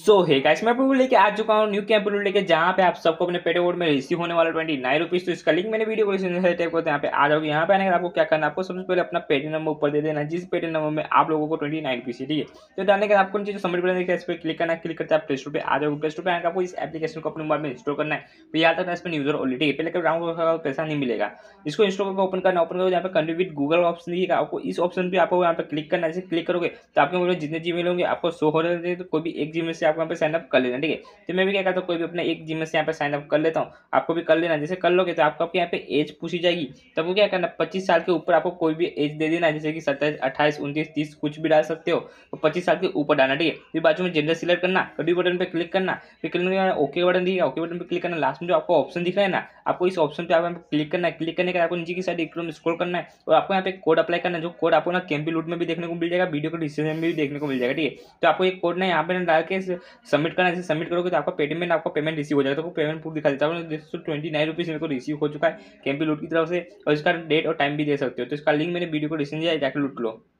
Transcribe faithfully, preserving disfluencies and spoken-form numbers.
सो है गाइस, मैं आपको लेके आ चुका हूँ न्यू कैंप रूल लेके, जहाँ पे आप सबको अपने पेटे कोड में रिसीव होने वाला ट्वेंटी नाइन रुपीज। तो इसका लिंक मैंने वीडियो को टाइप करते हैं, यहाँ पे आ जाओगे। यहाँ पे आने के बाद आपको क्या करना है, आपको सबसे पहले अपना पेटी नंबर ऊपर दे देना, जिस पेटी नंबर में आप लोगों को ट्वेंटी नाइन रुपीज, ठीक है। तो डालने के बाद आपको नीचे जो सबमिट बटन दिखता है इस पर क्लिक करना है। क्लिक करते आप प्ले स्टोर पे आ जाओगे। प्ले स्टोर पे आकर आपको इस एप्लीकेशन को अपने मोबाइल में इंस्टॉल करना है। फिर यहाँ तक इस पर यूजर ऑलरेडी पहले कर रहा पैसा नहीं मिलेगा। इसको इंस्टॉल करके ओपन करना। ओपन करो, यहाँ पे कंटिन्यू विद गूगल ऑप्शन दिखेगा, आपको इस ऑप्शन पे आपको यहाँ पे क्लिक करना है। जैसे क्लिक करोगे तो आपके मोबाइल में जितने जीमेल होंगे आपको शो हो रहे थे, तो कोई भी एक जीमेल से आपको यहाँ पे साइन अप कर लेना, ठीक है। तो मैं भी क्या करता हूँ, कोई भी अपना एक जीमेल से यहाँ पे साइन अप कर लेता हूँ, आपको भी कर लेना। जैसे कर लोगे तो आपको आपके यहाँ पे एज पूछी जाएगी, तब वो क्या करना, पच्चीस साल के ऊपर आपको कोई भी एज दे देना, जैसे कि सत्ताईस अट्ठाईस उनतीस तीस कुछ भी डाल सकते हो, तो पच्चीस साल के ऊपर डालना, ठीक है। फिर बाजू में जेंडर सिलेक्ट करना, कभी बटन पे क्लिक करना। फिर क्लिक करना ओके बटन दिखेगा, ओके बटन पे क्लिक करना। लास्ट में जो आपको ऑप्शन दिख रहा है ना, आपको इस ऑप्शन पे आप क्लिक करना है। क्लिक करने के बाद आपको नीचे की साइड एकदम स्क्रॉल करना है और आपको यहाँ पे कोड अप्लाई करना है। जो कोड आपको ना कैंपी लूट में भी देखने को मिल जाएगा, वीडियो के डिस्क्रिप्शन में भी देखने को मिल जाएगा, ठीक है। तो आपको एक कोड ना यहाँ पे डाल के सबमिट करना है। जैसे सबमिट करोगे तो आपका पेमेंट आपका पेमेंट रिसीव हो जाएगा। तो पेमेंट प्रूफ दिखा देता हूँ, ट्वेंटी नाइन रुपीज़ मेरे को रिसीव हो चुका है कैंपी लूट की तरफ से, और इसका डेट और टाइम भी दे सकते हो। तो इसका लिंक मैंने वीडियो को डिस्क्रिप्शन दिया है, जाकर लूट लो।